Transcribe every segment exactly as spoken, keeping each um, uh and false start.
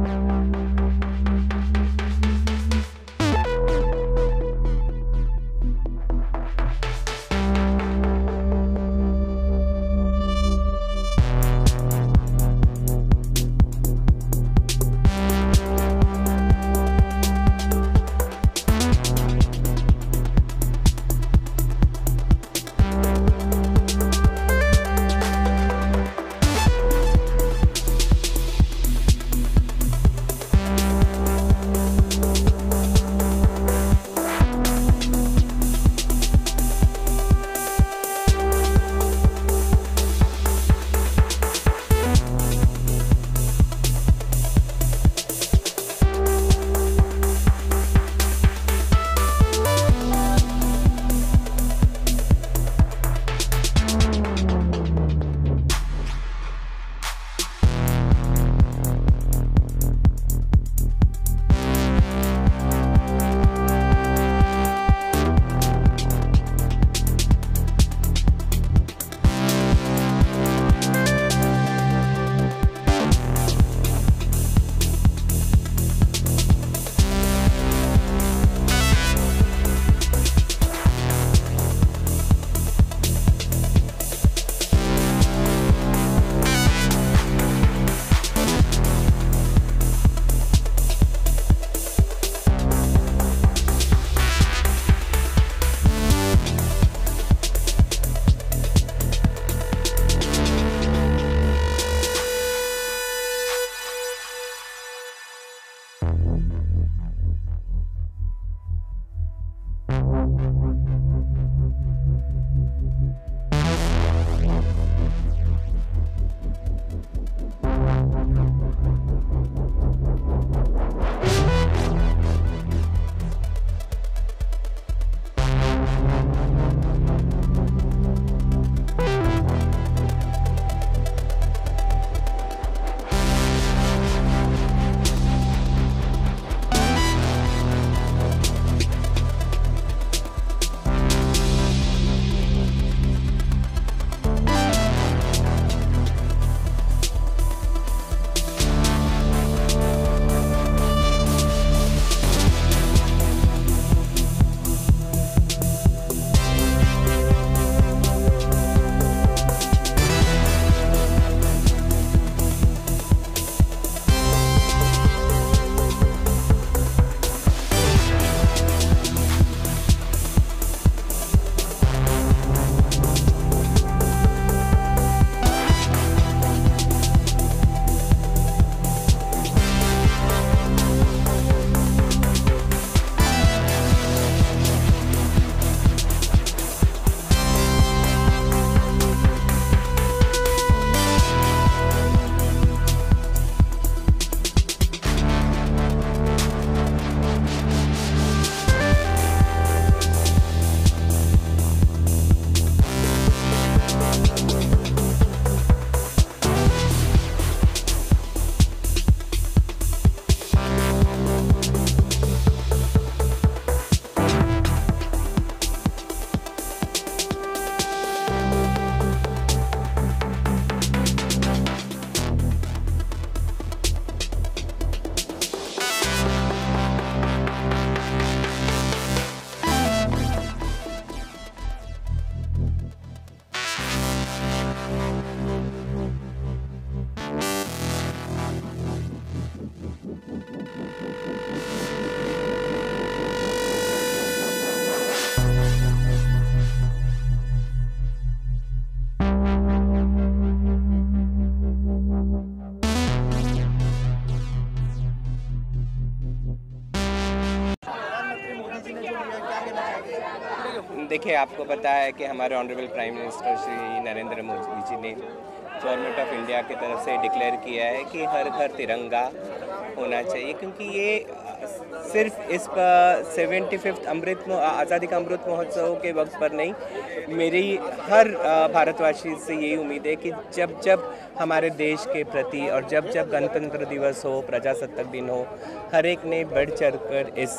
देखिए, आपको पता है कि हमारे honourable prime minister Shri Narendra Modi ji ने गवर्नमेंट ऑफ इंडिया की तरफ से डिक्लेयर किया है कि हर घर तिरंगा होना चाहिए, क्योंकि ये सिर्फ इस पर सेवेंटी फिफ्थ अमृत आज़ादी का अमृत महोत्सव के वक्त पर नहीं, मेरी हर भारतवासी से यही उम्मीद है कि जब जब हमारे देश के प्रति और जब जब गणतंत्र दिवस हो, प्रजासत्ताक दिन हो, हर एक ने बढ़ चढ़ कर इस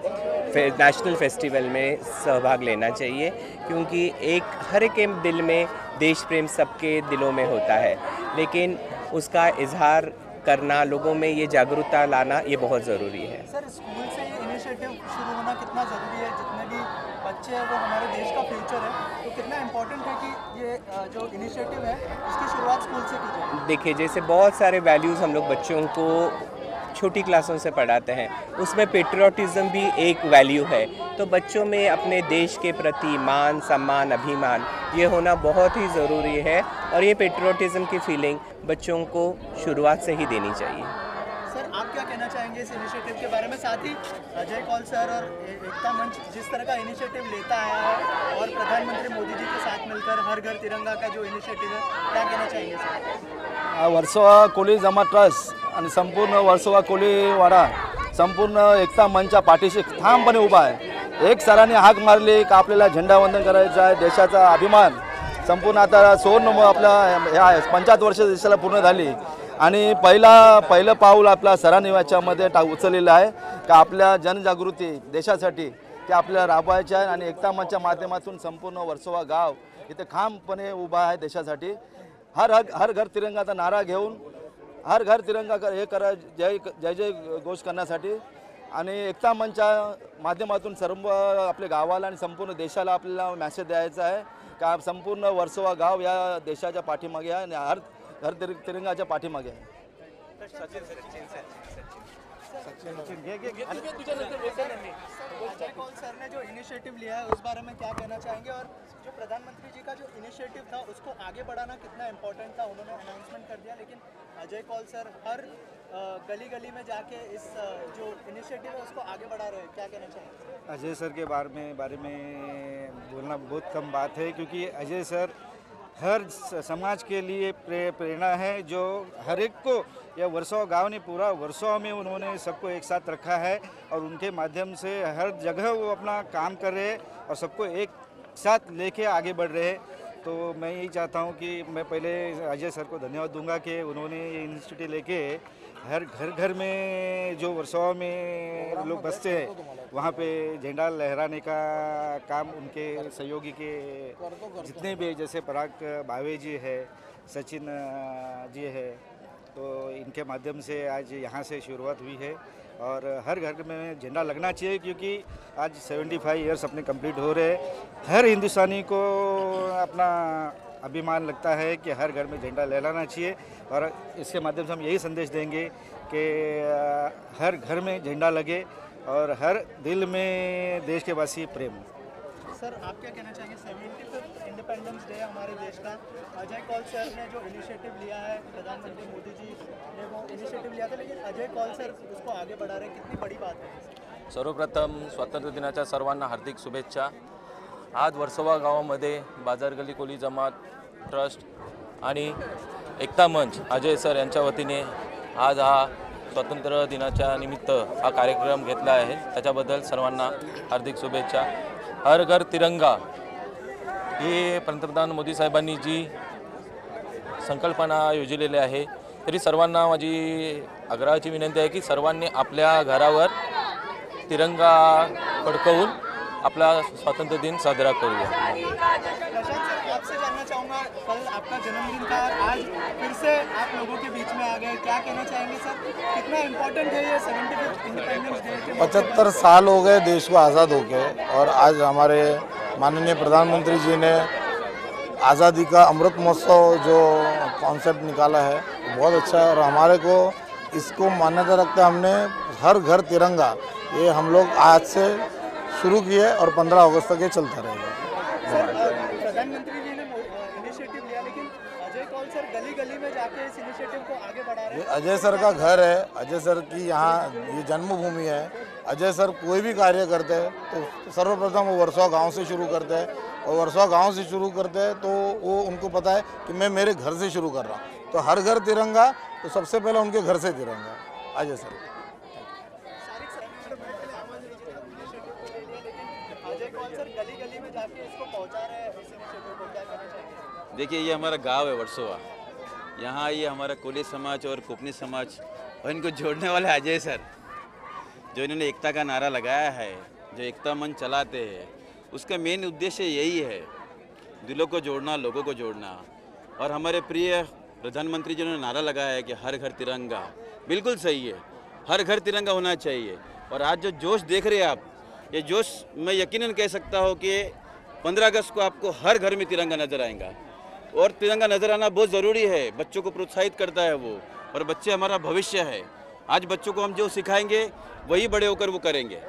नेशनल फेस्टिवल में सहभाग लेना चाहिए, क्योंकि एक हर एक के दिल में देश प्रेम सबके दिलों में होता है, लेकिन उसका इजहार करना, लोगों में ये जागरूकता लाना ये बहुत ज़रूरी है। सर स्कूल से ये इनिशिएटिव शुरू होना कितना ज़रूरी है? जितने भी बच्चे हैं वो हमारे देश का फ्यूचर है, तो कितना इम्पोर्टेंट है कि ये जो इनिशिएटिव है इसकी शुरुआत स्कूल से की जाए? देखिए, जैसे बहुत सारे वैल्यूज़ हम लोग बच्चों को छोटी क्लासों से पढ़ाते हैं, उसमें पेट्रियाटिज़म भी एक वैल्यू है। तो बच्चों में अपने देश के प्रति मान, सम्मान, अभिमान ये होना बहुत ही ज़रूरी है और ये पेट्रियाटिज़म की फीलिंग बच्चों को शुरुआत से ही देनी चाहिए। सर आप क्या कहना चाहेंगे इस इनिशिएटिव के बारे में? साथ ही अजय कौल सर और एकता मंच जिस तरह का इनिशिएटिव लेता आया है और प्रधानमंत्री मोदी जी के साथ मिलकर हर घर तिरंगा का जो इनिशिएटिव है, क्या कहना चाहेंगे सर? वर्सोवा कोली जमात ट्रस्ट आणि संपूर्ण वर्सोवा कोलीवाडा संपूर्ण एकता मंचच्या पाठीशी ठामपणे उभा आहे। एक सरांनी हाक मारली का आपल्याला झेंडावंदन करायचं आहे, देशाचा अभिमान संपूर्ण आता सोन आपला ह्या पंचाहत्तर वर्ष देशाला पूर्ण झाली आणि पहिला पहिलं पाऊल आपला सरांनी याच्यामध्ये टा उचललेलं आहे का आपल्या जनजागृती देशासाठी ते आपल्याला राबवायचे आहे आणि एकता मंचच्या माध्यमातून संपूर्ण वर्सोवा गाव इथे ठामपणे उभा आहे देशासाठी। हर हर हर घर तिरंगाचा नारा घेऊन हर घर तिरंगा कर हे करा जय जय जय घोष करण्यासाठी आणि एकता मंचच्या माध्यमातून सर्व आपल्या गावाला आणि संपूर्ण देशाला आपल्याला मेसेज द्यायचा आहे का संपूर्ण वर्सोवा गाव या देशाच्या पाठीमागे आहे आणि हर घर तिर तिरंगाच्या पाठीमागे आहे। अजय कौल सर ने जो इनिशिएटिव लिया है उस बारे में क्या कहना चाहेंगे? और जो प्रधानमंत्री जी का जो इनिशिएटिव था उसको आगे बढ़ाना कितना इम्पोर्टेंट था? उन्होंने अनाउंसमेंट कर दिया, लेकिन अजय कौल सर हर गली गली में जाके इस जो इनिशिएटिव है उसको आगे बढ़ा रहे हैं, क्या कहना चाहेंगे? अजय सर के बारे में बारे में बोलना बहुत कम बात है, क्योंकि अजय सर हर समाज के लिए प्रे प्रेरणा है। जो हर एक को यह वर्सोवा गांव ने पूरा वर्सोवा में उन्होंने सबको एक साथ रखा है और उनके माध्यम से हर जगह वो अपना काम कर रहे हैं और सबको एक साथ लेके आगे बढ़ रहे हैं। तो मैं यही चाहता हूं कि मैं पहले अजय सर को धन्यवाद दूंगा कि उन्होंने ये इंस्टीट्यूट लेके हर घर घर में जो वर्सोवा में लोग बसते हैं वहाँ पे झंडा लहराने का काम उनके सहयोगी के जितने भी जैसे पराग भावे जी है, सचिन जी है, तो इनके माध्यम से आज यहाँ से शुरुआत हुई है और हर घर में झंडा लगना चाहिए, क्योंकि आज पचहत्तर इयर्स अपने कंप्लीट हो रहे हैं। हर हिंदुस्तानी को अपना अभिमान लगता है कि हर घर में झंडा लहराना चाहिए और इसके माध्यम से हम यही संदेश देंगे कि हर घर में झंडा लगे और हर दिल में देश के वासी प्रेम। सर आप क्या कहना चाहेंगे? सेवेंटी फिफ्थ इंडिपेंडेंस डे हमारे देश का, अजय कौल सर ने जो इनिशिएटिव लिया है, प्रधानमंत्री मोदी जी ने वो इनिशिएटिव लिया था, लेकिन अजय कौल सर उसको आगे बढ़ा रहे, कितनी बड़ी बात है? सर्वप्रथम स्वातंत्र्य दिनाच्या सर्वांना हार्दिक शुभेच्छा। आज वर्सोवा गावामध्ये बाजार गली कोली जमात ट्रस्ट आणि एकता मंच अजय सर यांच्या वतीने आज हा स्वातंत्र्य दिनाच्या निमित्त हा कार्यक्रम घेतला आहे, त्याच्याबद्दल सर्वांना हार्दिक शुभेच्छा। हर घर तिरंगा ही पंतप्रधान मोदी साहेबांनी जी संकल्पना योजलेली आहे, तरी सर्वांना माझी आग्रहाची विनंती आहे की सर्वांनी आपल्या घरावर तिरंगा फडकवून आपला स्वातंत्र्य दिन साजरा करूया। आपसे जानना चाहूँगा, कल आपका जन्मदिन था, आज फिर से आप लोगों के बीच में आ गए, क्या कहना चाहेंगे सर? कितना इम्पोर्टेंट है ये सेवेंटी फिफ्थ इंडिपेंडेंस डे? पचहत्तर साल हो गए देश को आज़ाद होके और आज हमारे माननीय प्रधानमंत्री जी ने आज़ादी का अमृत महोत्सव जो कॉन्सेप्ट निकाला है बहुत अच्छा है और हमारे को इसको मान्यता रखते हमने हर घर तिरंगा ये हम लोग आज से शुरू किए और पंद्रह अगस्त तक ये चलता रहेगा। प्रधानमंत्री जी ने इनिशिएटिव लिया, लेकिन अजय कौल सर गली गली में जाके इस इनिशिएटिव को आगे बढ़ा रहे हैं। अजय सर का घर है, अजय सर की यहाँ ये जन्मभूमि है। अजय सर कोई भी कार्य करते हैं तो सर्वप्रथम वो वर्सोवा गांव से शुरू करते हैं और वर्सोवा गांव से शुरू करते हैं तो वो उनको पता है कि मैं मेरे घर से शुरू कर रहा हूँ, तो हर घर तिरंगा, तो सबसे पहले उनके घर से तिरंगा अजय सर। देखिए, ये हमारा गांव है वर्सोवा, यहाँ ये हमारा कोली समाज और कोपनी समाज और इनको जोड़ने वाले अजय सर, जो इन्होंने एकता का नारा लगाया है, जो एकता मंच चलाते हैं, उसका मेन उद्देश्य यही है, दिलों को जोड़ना, लोगों को जोड़ना। और हमारे प्रिय प्रधानमंत्री जी ने नारा लगाया है कि हर घर तिरंगा, बिल्कुल सही है, हर घर तिरंगा होना चाहिए। और आज जो जोश देख रहे हैं आप, ये जोश मैं यकीनन कह सकता हूँ कि पंद्रह अगस्त को आपको हर घर में तिरंगा नजर आएगा। और तिरंगा नजर आना बहुत ज़रूरी है, बच्चों को प्रोत्साहित करता है वो, और बच्चे हमारा भविष्य है। आज बच्चों को हम जो सिखाएंगे वही बड़े होकर वो करेंगे।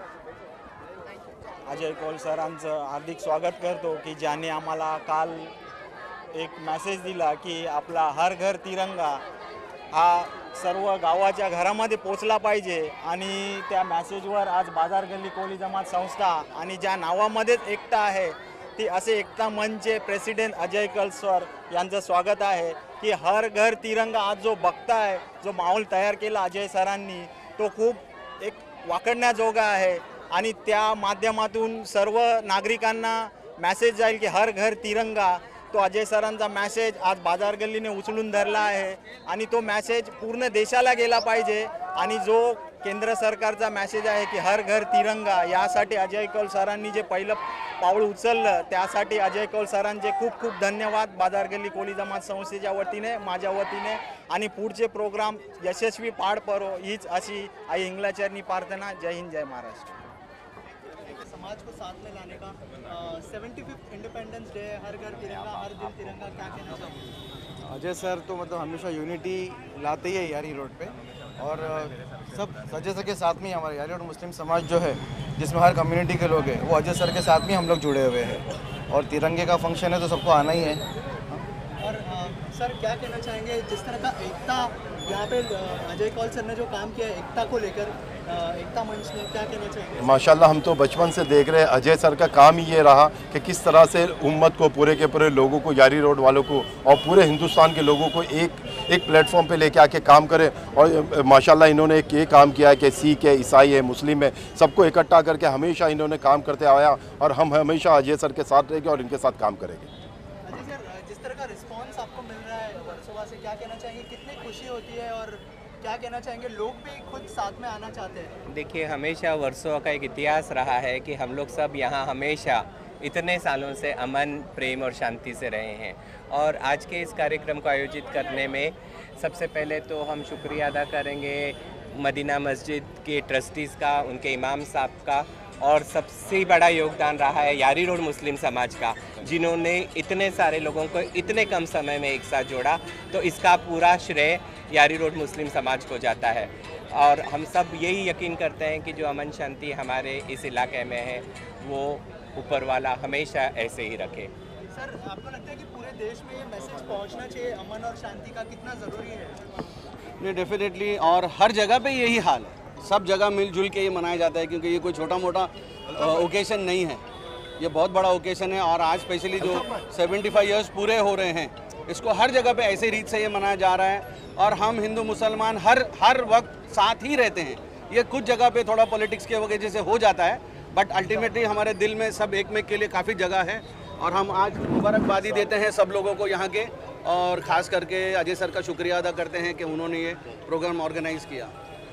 अजय कौल सरांचं हार्दिक स्वागत करतो की ज्याने आम्हाला काल एक मेसेज दिला की आपला हर घर तिरंगा हा सर्व गावाच्या घरामध्ये पोचला पाहिजे। आणि त्या मेसेजवर आज बाजार गल्ली कोली जमात संस्था आणि ज्या नावामध्येच एकता आहे ती असे एकता मंचचे प्रेसिडेंट अजय कौल सर यांचं स्वागत आहे की हर घर तिरंगा आज जो बघताय, जो माहोल तयार केला अजय सरांनी, तो खूप एक वाकडण्याजोगा आहे। आणि त्या माध्यमातून सर्व नागरिकांना मेसेज जाईल की हर घर तिरंगा, तो अजय सरांचा मेसेज आज बाजार गल्लीने उचलून धरला आहे आणि तो मेसेज पूर्ण देशाला गेला पाहिजे। आणि जो केंद्र सरकारचा मेसेज आहे की हर घर तिरंगा, यासाठी अजय कौल सरांनी जे पहिलं पाऊल उचललं त्यासाठी अजय कौल सरांचे खूप खूप धन्यवाद बाजार गल्ली कोली जमात संस्थेच्या वतीने, माझ्या वतीने। आणि पुढचे प्रोग्राम यशस्वी पार पडो हीच अशी आई इंगलाचरणी प्रार्थना। जय हिंद, जय महाराष्ट्र। समाज को साथ में लाने का सेवेंटी फिफ्थ इंडिपेंडेंस डे, हर घर तिरंगा, हर दिन तिरंगा, क्या कहना चाहिए? अजय सर तो मतलब हमेशा यूनिटी लाते ही है यारी रोड पे, और सब अजय सर के साथ में ही हमारे यारी रोड मुस्लिम समाज जो है, जिसमें हर कम्युनिटी के लोग हैं, वो अजय सर के साथ में हम लोग जुड़े हुए हैं। और तिरंगे का फंक्शन है तो सबको आना ही है। और आ, सर क्या कहना चाहेंगे, जिस तरह का एकता यहाँ पे अजय कौल सर ने जो काम किया है एकता को लेकर, एकता मंच ने, क्या कहना चाहेंगे? माशाल्लाह हम तो बचपन से देख रहे हैं, अजय सर का काम ही ये रहा कि किस तरह से उम्मत को, पूरे के पूरे लोगों को, यारी रोड वालों को और पूरे हिंदुस्तान के लोगों को एक एक प्लेटफॉर्म पे लेके आके काम करें। और माशाल्लाह इन्होंने एक ये काम किया है कि सिख है, ईसाई है, मुस्लिम है, सबको इकट्ठा करके हमेशा इन्होंने काम करते आया, और हम हमेशा अजय सर के साथ रहेंगे और इनके साथ काम करेंगे। अजय सर, जिस तरह का रिस्पॉन्स आपको मिल रहा है वर्सोवा से, क्या कहना चाहेंगे, कितनी खुशी होती है और क्या कहना चाहेंगे, लोग भी खुद साथ में आना चाहते हैं? देखिए, हमेशा वर्सोवा का एक इतिहास रहा है कि हम लोग सब यहाँ हमेशा इतने सालों से अमन, प्रेम और शांति से रहे हैं। और आज के इस कार्यक्रम को आयोजित करने में सबसे पहले तो हम शुक्रिया अदा करेंगे मदीना मस्जिद के ट्रस्टीज़ का, उनके इमाम साहब का, और सबसे बड़ा योगदान रहा है यारी रोड मुस्लिम समाज का, जिन्होंने इतने सारे लोगों को इतने कम समय में एक साथ जोड़ा। तो इसका पूरा श्रेय यारी रोड मुस्लिम समाज को जाता है। और हम सब यही यकीन करते हैं कि जो अमन शांति हमारे इस इलाके में है वो ऊपर वाला हमेशा ऐसे ही रखे। सर, आपको लगता है कि पूरे देश में ये मैसेज पहुंचना चाहिए अमन और शांति का, कितना ज़रूरी है? नहीं, डेफिनेटली, और हर जगह पे यही हाल है, सब जगह मिलजुल के ये मनाया जाता है, क्योंकि ये कोई छोटा मोटा ओकेशन नहीं है, ये बहुत बड़ा ओकेशन है। और आज स्पेशली जो पचहत्तर इयर्स पूरे हो रहे हैं, इसको हर जगह पे ऐसे रीत से ये मनाया जा रहा है। और हम हिंदू मुसलमान हर हर वक्त साथ ही रहते हैं। ये कुछ जगह पे थोड़ा पॉलिटिक्स के वजह से हो जाता है, बट अल्टीमेटली हमारे दिल में सब एक में के लिए काफ़ी जगह है। और हम आज मुबारकबादी देते हैं सब लोगों को यहाँ के, और ख़ास करके अजय सर का शुक्रिया अदा करते हैं कि उन्होंने ये प्रोग्राम ऑर्गेनाइज़ किया।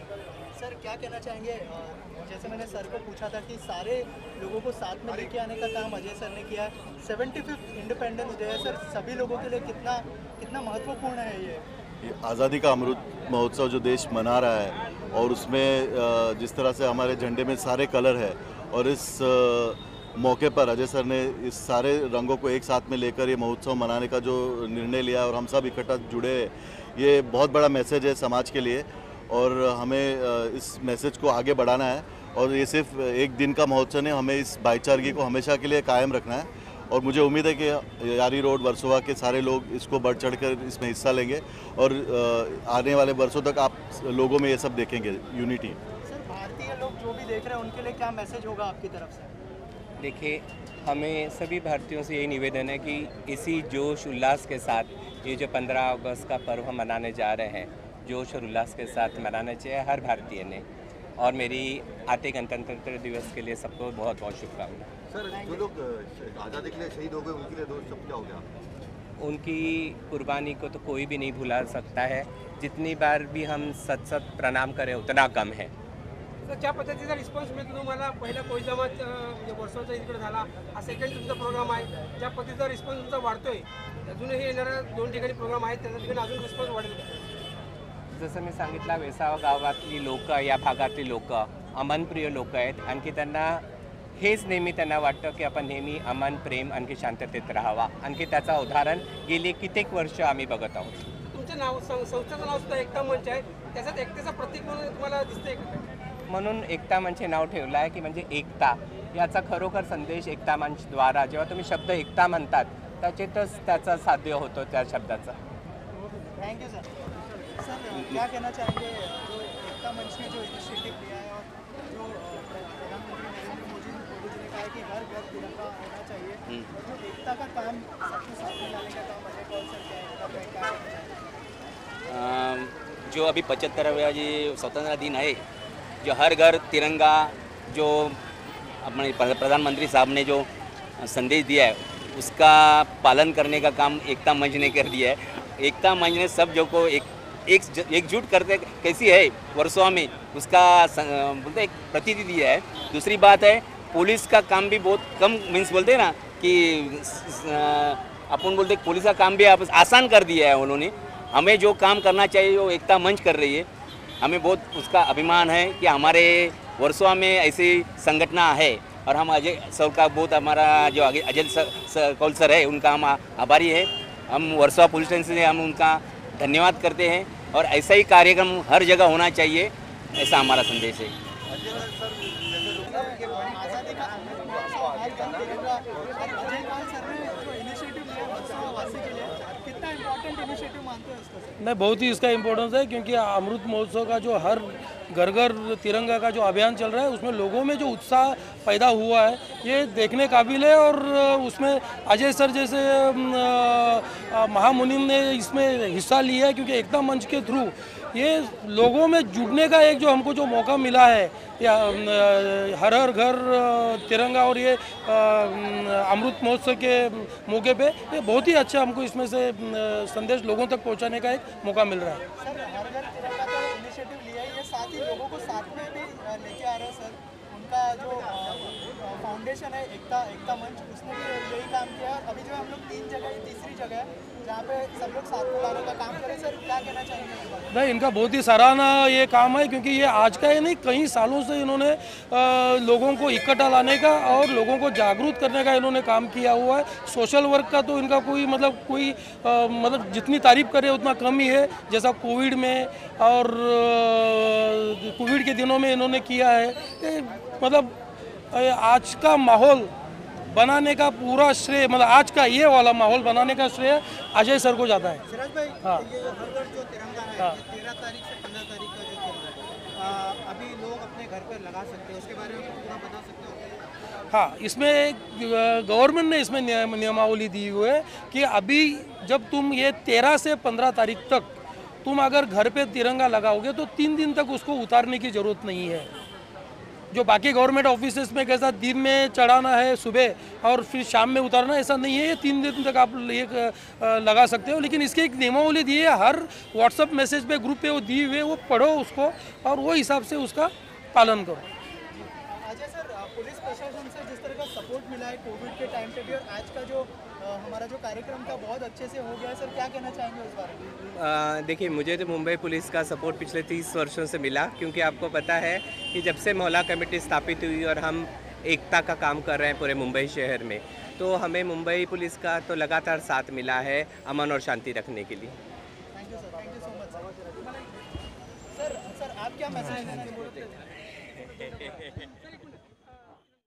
सर, क्या कहना चाहेंगे, जैसे मैंने सर को पूछा था कि सारे लोगों को साथ में लेके आने का काम अजय सर ने किया है। सेवेंटी फिफ्थ इंडिपेंडेंस डे है सर, सभी लोगों के लिए कितना कितना महत्वपूर्ण है ये? ये आज़ादी का अमृत महोत्सव जो देश मना रहा है, और उसमें जिस तरह से हमारे झंडे में सारे कलर है, और इस मौके पर अजय सर ने इस सारे रंगों को एक साथ में लेकर ये महोत्सव मनाने का जो निर्णय लिया और हम सब इकट्ठा जुड़े, ये बहुत बड़ा मैसेज है समाज के लिए। और हमें इस मैसेज को आगे बढ़ाना है, और ये सिर्फ एक दिन का महोत्सव नहीं, हमें इस भाईचारगी को हमेशा के लिए कायम रखना है। और मुझे उम्मीद है कि यारी रोड वर्सोवा के सारे लोग इसको बढ़ चढ़ कर इसमें हिस्सा लेंगे, और आने वाले वर्षों तक आप लोगों में ये सब देखेंगे, यूनिटी। सर, भारतीय लोग जो भी देख रहे हैं उनके लिए क्या मैसेज होगा आपकी तरफ से? देखिए, हमें सभी भारतीयों से यही निवेदन है कि इसी जोश उल्लास के साथ ये जो पंद्रह अगस्त का पर्व हम मनाने जा रहे हैं, जोश और उल्लास के साथ मनाना चाहिए हर भारतीय ने। और मेरी आते गणतंत्र दिवस के लिए सबको बहुत बहुत शुभकामनाएं। सर, जो लोग आज़ादी के लिए शहीद हो गए उनके लिए दोस्त सब क्या हो गया? उनकी कुर्बानी को तो कोई भी नहीं भुला सकता है। जितनी बार भी हम सत सत प्रणाम करें उतना कम है। तर ज्या पद्धतीचा रिस्पॉन्स मिळतो तुम्हाला, पहिला कोळी जमात वर्षाचा इकडे झाला, हा सेकंड तुमचा प्रोग्राम आहे, ज्या पद्धतीचा रिस्पॉन्स तुमचा वाढतोय अजूनही येणाऱ्या दोन ठिकाणी प्रोग्राम आहेत त्या ठिकाणी अजून रिस्पॉन्स वाढेल का? जसं मी सांगितलं, वेसावा गावातली लोक, या भागातली लोक अमनप्रिय लोक आहेत. आणखी त्यांना हेच नेहमी त्यांना वाटतं की आपण नेहमी अमन, प्रेम, आणखी शांततेत राहावा. आणखी त्याचं उदाहरण गेली कित्येक वर्ष आम्ही बघत आहोत. तुमचं नाव सं- संस्थेचं नाव सुद्धा एकता मंच आहे, त्याच्यात एकतेचं प्रतीक म्हणून तुम्हाला दिसतंय का? म्हणून एकता मंच हे नाव ठेवलं आहे की म्हणजे एकता, याचा खरोखर संदेश एकता मंचद्वारा जेव्हा तुम्ही शब्द एकता म्हणतात त्याच्यातच त्याचा साध्य होतो त्या शब्दाचा. Thank you sir. सर क्या कहना चाहेंगे जो एकता मंच ने जो इनिशिएटिव लिया है और जो अ, प्रधानमंत्री नरेंद्र मोदी मोदी जी ने कहा है कि हर घर तिरंगा होना चाहिए, जो एकता का काम सबको साथ में लाने का काम अजय कौल सर क्या है, क्या कहना चाहेंगे? अ, जो अभी पचहत्तरवें जी स्वतंत्रता दिन है, जो हर घर तिरंगा जो अपने प्रधानमंत्री साहब ने जो संदेश दिया है उसका पालन करने का काम एकता मंच ने कर दिया है. एकता मंच ने सब जो को एक एक एकजुट करते कैसी है वर्सोवा में उसका बोलते एक प्रतीति दिया है. दूसरी बात है पुलिस का काम भी बहुत कम मीन्स बोलते हैं ना कि अपन बोलते पुलिस का काम भी आप आसान कर दिया है उन्होंने. हमें जो काम करना चाहिए वो एकता मंच कर रही है. हमें बहुत उसका अभिमान है कि हमारे वर्सोवा में ऐसी संगठना है और हम अजय सर का बहुत हमारा जो आगे अजय सर कौल सर है उनका हम आभारी है. हम वर्सोवा पुलिस स्टेशन से हम उनका धन्यवाद करते हैं और ऐसा ही कार्यक्रम हर जगह होना चाहिए, ऐसा हमारा संदेश है. आज़ादी का अमृत महोत्सव हर घर तिरंगा और अजय कौल सर ने जो इनिशिएटिव लिया वर्सोवा वासी के लिए, कितना इम्पोर्टेंट इनिशिएटिव मानते हैं उसको सर? नहीं, बहुत ही इसका इम्पोर्टेंस है क्योंकि अमृत महोत्सव का जो हर घर घर तिरंगा का जो अभियान चल रहा है उसमें लोगों में जो उत्साह पैदा हुआ है ये देखने काबिल है. और उसमें अजय सर जैसे महामुनिम ने इसमें हिस्सा लिया है क्योंकि एकता मंच के थ्रू ये लोगों में जुड़ने का एक जो हमको जो मौका मिला है या हर हर घर तिरंगा और ये अमृत महोत्सव के मौके पे ये बहुत ही अच्छा हमको इसमें से संदेश लोगों तक पहुंचाने का एक मौका मिल रहा है. सर हर घर तिरंगा का इनिशिएटिव लिया है, ये साथ ही लोगों को साथ में भी लेके आ रहे हैं सर. उनका जो फाउंडेशन है एकता एकता मंच उसने भी यही काम किया है. अभी जो हम लोग तीन जगह ये तीसरी जगह है जहाँ पे सब लोग साथ में लाने का काम करें. सर क्या कहना चाहेंगे? नहीं, इनका बहुत ही सराहना ये काम है क्योंकि ये आज का ही नहीं कई सालों से इन्होंने लोगों को इकट्ठा लाने का और लोगों को जागरूक करने का इन्होंने काम किया हुआ है. सोशल वर्क का तो इनका कोई मतलब कोई आ, मतलब जितनी तारीफ करे उतना कम ही है. जैसा कोविड में और कोविड के दिनों में इन्होंने किया है, मतलब आज का माहौल बनाने का पूरा श्रेय मतलब आज का ये वाला माहौल बनाने का श्रेय अजय सर को जाता है. सिराज भाई, हाँ. ये जो हर घर जो तिरंगा है हाँ. तेरह तारीख से पंद्रह तारीख का जो चल रहा है, आ, अभी लोग अपने घर पर लगा सकते हैं, उसके बारे में पूरा बता सकते हो? हाँ, इसमें गवर्नमेंट ने इसमें नियम नियमावली दी हुई है कि अभी जब तुम ये तेरह से पंद्रह तारीख तक तुम अगर घर पे तिरंगा लगाओगे तो तीन दिन तक उसको उतारने की ज़रूरत नहीं है. जो बाकी गवर्नमेंट ऑफिसेस में कैसा दिन में चढ़ाना है सुबह और फिर शाम में उतारना, ऐसा नहीं है. ये तीन दिन तक आप ये लगा सकते हो. लेकिन इसके एक नियमावली दी है, हर व्हाट्सअप मैसेज पे ग्रुप पे वो दी हुई है, वो पढ़ो उसको और वो हिसाब से उसका पालन करो. अजय सर, पुलिस प्रशासन से जिस तरह का सपोर्ट मिला है कोविड के टाइम पे भी और आज का जो हमारा जो कार्यक्रम था बहुत अच्छे से हो गया है, सर क्या कहना चाहेंगे उस बारे में? देखिए, मुझे तो मुंबई पुलिस का सपोर्ट पिछले तीस वर्षों से मिला क्योंकि आपको पता है कि जब से मोहल्ला कमेटी स्थापित हुई और हम एकता का काम कर रहे हैं पूरे मुंबई शहर में, तो हमें मुंबई पुलिस का तो लगातार साथ मिला है अमन और शांति रखने के लिए. Thank you sir, thank you so much sir. Sir sir आप क्या मैसेज देना चाहते हैं?